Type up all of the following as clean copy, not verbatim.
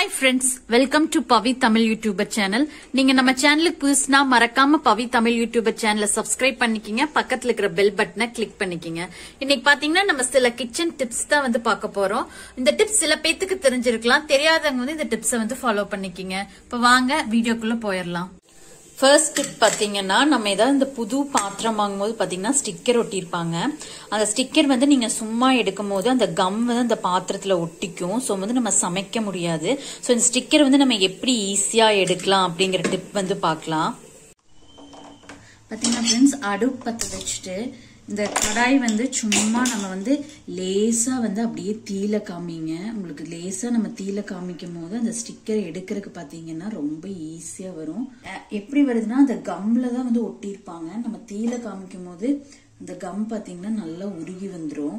Hi friends, welcome to Pavi Tamil YouTuber channel. நீங்க நம்ம சேனலுக்கு புதுசுனா மறக்காம Pavi Tamil YouTuber channel subscribe பண்ணிக்கங்க. பக்கத்துல இருக்கிற பெல் பட்டனை கிளிக் பண்ணிக்கங்க. இன்னைக்கு பாத்தீங்கன்னா நம்ம சில கிச்சன் டிப்ஸ் தான் வந்து பார்க்க போறோம். இந்த டிப்ஸ் சில பேத்துக்கு தெரிஞ்சிருக்கலாம், தெரியாதவங்க வந்து இந்த டிப்ஸை வந்து ஃபாலோ பண்ணிக்கங்க. இப்ப வாங்க வீடியோக்குள்ள போயிடலாம். ஃபர்ஸ்ட் டிப் பாத்தீங்கன்னா, நம்ம ஏதாவது இந்த புது பாத்திரம் வாங்கும்போது பாத்தீங்கன்னா ஸ்டிக்கர் ஒட்டியிருப்பாங்க. அந்த ஸ்டிக்கர் வந்து நீங்க சும்மா எடுக்கும் போது அந்த கம் வந்து அந்த பாத்திரத்துல ஒட்டிக்கும். ஸோ வந்து நம்ம சமைக்க முடியாது. ஸோ இந்த ஸ்டிக்கர் வந்து நம்ம எப்படி ஈஸியா எடுக்கலாம் அப்படிங்கிற டிப் வந்து பார்க்கலாம். பாத்தீங்கன்னா ஃப்ரெண்ட்ஸ், அடுப்பு பற்ற வச்சுட்டு இந்த கடாய் வந்து சும்மா நம்ம வந்து லேசா வந்து அப்படியே தீல காமிங்க. உங்களுக்கு லேசா நம்ம தீல காமிக்கும் போது அந்த ஸ்டிக்கர் எடுக்கிறதுக்கு பாத்தீங்கன்னா ரொம்ப ஈஸியா வரும். எப்படி வருதுன்னா, அந்த கம்ல தான் வந்து ஒட்டியிருப்பாங்க. நம்ம தீல காமிக்கும் போது அந்த கம் பாத்தீங்கன்னா நல்லா உருகி வந்துடும்.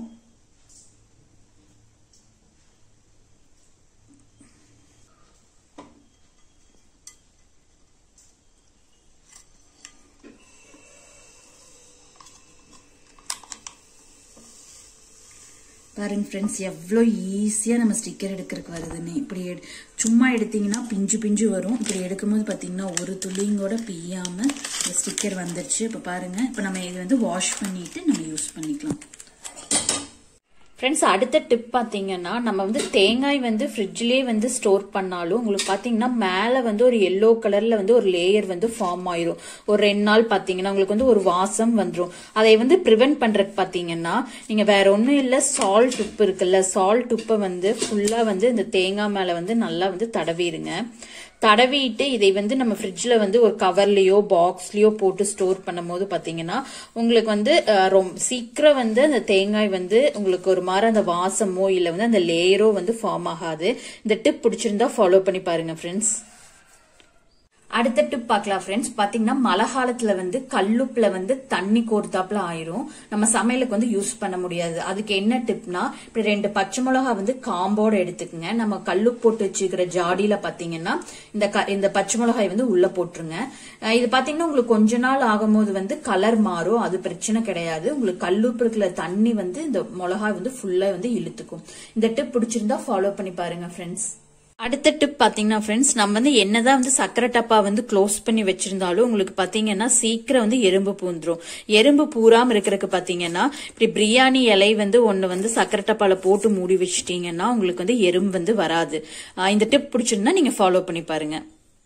பாருங்க ஃப்ரெண்ட்ஸ், எவ்வளோ ஈஸியா நம்ம ஸ்டிக்கர் எடுக்கிறதுக்கு வருதுன்னு. இப்படி சும்மா எடுத்தீங்கன்னா பிஞ்சு பிஞ்சு வரும். இப்படி எடுக்கும்போது பாத்தீங்கன்னா ஒரு துளியும் கூட பிய்யாம இந்த ஸ்டிக்கர் வந்துருச்சு. இப்ப பாருங்க, இப்ப நம்ம இது வந்து வாஷ் பண்ணிட்டு நம்ம யூஸ் பண்ணிக்கலாம். ஃப்ரெண்ட்ஸ், அடுத்த டிப் பாத்தீங்கன்னா, நம்ம வந்து தேங்காய் வந்து ஃப்ரிட்ஜ்லயே வந்து ஸ்டோர் பண்ணாலும் உங்களுக்கு பாத்தீங்கன்னா மேல வந்து ஒரு எல்லோ கலர்ல வந்து ஒரு லேயர் வந்து ஃபார்ம் ஆயிரும். ஒரு 2 நாள் பாத்தீங்கன்னா உங்களுக்கு வந்து ஒரு வாசம் வந்துடும். அதை வந்து ப்ரிவென்ட் பண்றதுக்கு பாத்தீங்கன்னா, நீங்க வேற ஒண்ணும் இல்ல, சால்ட் உப்பு இருக்குல்ல, சால்ட் உப்பை வந்து ஃபுல்லா வந்து இந்த தேங்காய் மேல வந்து நல்லா வந்து தடவிடுங்க. தடவிட்டு இதை வந்து நம்ம ஃப்ரிட்ஜ்ல வந்து ஒரு கவர்லயோ பாக்ஸ்லயோ போட்டு ஸ்டோர் பண்ணும் போது பாத்தீங்கன்னா உங்களுக்கு வந்து ரொம்ப சீக்கிரம் வந்து அந்த தேங்காய் வந்து உங்களுக்கு ஒரு மாதிரி அந்த வாசமோ இல்ல வந்து அந்த லேயரோ வந்து ஃபார்ம் ஆகாது. இந்த டிப் பிடிச்சிருந்தா ஃபாலோ பண்ணி பாருங்க ஃப்ரெண்ட்ஸ். அடுத்த டிப் பார்க்கலாம் ஃப்ரெண்ட்ஸ். பாத்தீங்கன்னா மழை காலத்துல வந்து கல்லுப்புல வந்து தண்ணி கோர்த்தாப்புல ஆயிரும். நம்ம சமையலுக்கு வந்து யூஸ் பண்ண முடியாது. அதுக்கு என்ன டிப்னா, இப்படி 2 பச்சை மிளகா வந்து காம்போட எடுத்துக்கங்க. நம்ம கல்லுப்பு போட்டு வச்சுக்கிற ஜாடியில பாத்தீங்கன்னா இந்த பச்சை மிளகாய் வந்து உள்ள போட்டுருங்க. இது பாத்தீங்கன்னா உங்களுக்கு கொஞ்ச நாள் ஆகும்போது வந்து கலர் மாறும். அது பிரச்சனை கிடையாது. உங்களுக்கு கல்லுப்பு இருக்கிற தண்ணி வந்து இந்த மிளகாய் வந்து ஃபுல்லா வந்து இழுத்துக்கும். இந்த டிப் பிடிச்சிருந்தா ஃபாலோ பண்ணி பாருங்க ஃப்ரெண்ட்ஸ். அடுத்த டிப் பாத்தீங்கன்னா ஃப்ரெண்ட்ஸ், நம்ம வந்து என்னதான் வந்து சக்கரை டப்பா வந்து க்ளோஸ் பண்ணி வச்சிருந்தாலும் உங்களுக்கு பாத்தீங்கன்னா சீக்கிரம் வந்து எறும்பு பூந்துரும். எறும்பு பூராம இருக்கிறதுக்கு பாத்தீங்கன்னா இப்படி பிரியாணி இலை வந்து ஒண்ணு வந்து சக்கரை டப்பால போட்டு மூடி வச்சிட்டீங்கன்னா உங்களுக்கு வந்து எறும்பு வந்து வராது. இந்த டிப் பிடிச்சிருந்தா நீங்க ஃபாலோ பண்ணி பாருங்க.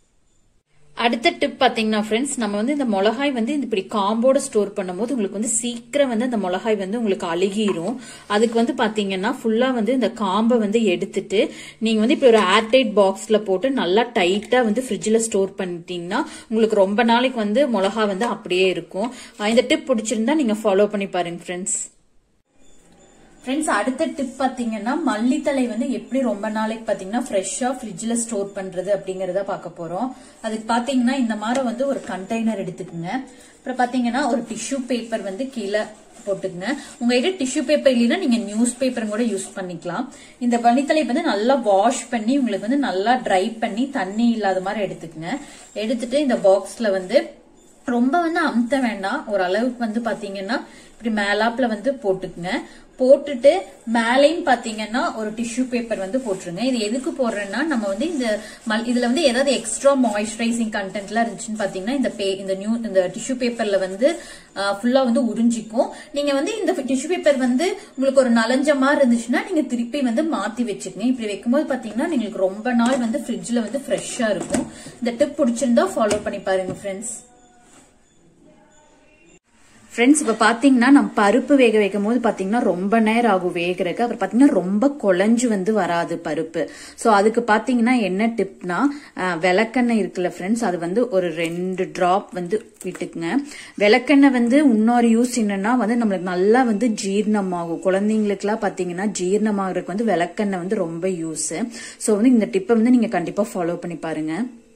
அடுத்த டிப் பாத்தீங்கன்னா ஃப்ரெண்ட்ஸ், நம்ம வந்து இந்த மிளகாய் வந்து இப்படி காம்போட ஸ்டோர் பண்ணும்போது உங்களுக்கு வந்து சீக்கிரம் வந்து அந்த மிளகாய் வந்து உங்களுக்கு அழுகிரும். அதுக்கு வந்து பாத்தீங்கன்னா ஃபுல்லா வந்து இந்த காம்பை வந்து எடுத்துட்டு நீங்க வந்து இப்படி ஒரு ஏர்டைட் பாக்ஸ்ல போட்டு நல்லா டைட்டா வந்து ஃப்ரிட்ஜ்ல ஸ்டோர் பண்ணிட்டீங்கன்னா உங்களுக்கு ரொம்ப நாளைக்கு வந்து மிளகாய் வந்து அப்படியே இருக்கும். இந்த டிப் பிடிச்சிருந்தா நீங்க ஃபாலோ பண்ணி பாருங்க ஃப்ரெண்ட்ஸ். ஃப்ரெண்ட்ஸ், அடுத்த டிப் பாத்தீங்கன்னா மல்லித்தலை வந்து எப்படி ரொம்ப நாளைக்கு பாத்தீங்கன்னா ஃப்ரெஷ்ஷா ஃப்ரிட்ஜ்ல ஸ்டோர் பண்றது அப்படிங்கறத பார்க்க போறோம். அதுக்கு பாத்தீங்கன்னா இந்த மாதிரி வந்து ஒரு கண்டெய்னர் எடுத்துக்கோங்க. அப்புறம் பாத்தீங்கன்னா ஒரு டிஷ்யூ பேப்பர் வந்து கீழே போட்டுக்கங்க. உங்ககிட்ட டிஷ்யூ பேப்பர் இல்லைன்னா நீங்க நியூஸ் பேப்பர் கூட யூஸ் பண்ணிக்கலாம். இந்த மல்லித்தலை வந்து நல்லா வாஷ் பண்ணி உங்களுக்கு வந்து நல்லா ட்ரை பண்ணி தண்ணி இல்லாத மாதிரி எடுத்துக்கங்க. எடுத்துட்டு இந்த பாக்ஸ்ல வந்து ரொம்ப வந்து அமுத்த வேண்டாம், ஒரு அளவுக்கு வந்து பாத்தீங்கன்னா இப்படி மேலாப்ல வந்து போட்டுக்குங்க. போட்டுட்டு மேலையும் பாத்தீங்கன்னா ஒரு டிஷ்யூ பேப்பர் வந்து போட்டுருங்க. இது எதுக்கு போடுறேன்னா, நம்ம வந்து இதுல வந்து ஏதாவது எக்ஸ்ட்ரா மாய்ஸ்சரைசிங் கண்டென்ட் எல்லாம் இருந்துச்சுன்னு பாத்தீங்கன்னா இந்த டிஷ்யூ பேப்பர்ல வந்து ஃபுல்லா வந்து உறிஞ்சிக்கும். நீங்க வந்து இந்த டிஷ்யூ பேப்பர் வந்து உங்களுக்கு ஒரு நலஞ்ச மாதிரி இருந்துச்சுன்னா நீங்க திருப்பி வந்து மாத்தி வச்சுக்கங்க. இப்படி வைக்கும்போது பாத்தீங்கன்னா உங்களுக்கு ரொம்ப நாள் வந்து ஃப்ரிட்ஜ்ல வந்து ஃப்ரெஷ்ஷா இருக்கும். இந்த டிப் பிடிச்சிருந்தா ஃபாலோ பண்ணி பாருங்க ஃப்ரெண்ட்ஸ். ஃப்ரெண்ட்ஸ், இப்ப பாத்தீங்கன்னா நம்ம பருப்பு வேக வைக்கும் போது பாத்தீங்கன்னா ரொம்ப நேரம் ஆகும் வேகிறதுக்கு. அப்புறம் பாத்தீங்கன்னா ரொம்ப குழஞ்சு வந்து வராது பருப்பு. சோ அதுக்கு பாத்தீங்கன்னா என்ன டிப்னா, விளக்கெண்ணெய் இருக்குல்ல ஃப்ரெண்ட்ஸ், அது வந்து ஒரு 2 டிராப் வந்து விட்டுக்குங்க. விளக்கெண்ணெய் வந்து இன்னொரு யூஸ் என்னன்னா வந்து நம்மளுக்கு நல்லா வந்து ஜீரணமாகும். குழந்தைங்களுக்கு எல்லாம் பாத்தீங்கன்னா ஜீரணமாகறதுக்கு வந்து விளக்கெண்ணெய் வந்து ரொம்ப யூஸ். சோ வந்து இந்த டிப்பை வந்து நீங்க கண்டிப்பா ஃபாலோ பண்ணி பாருங்க.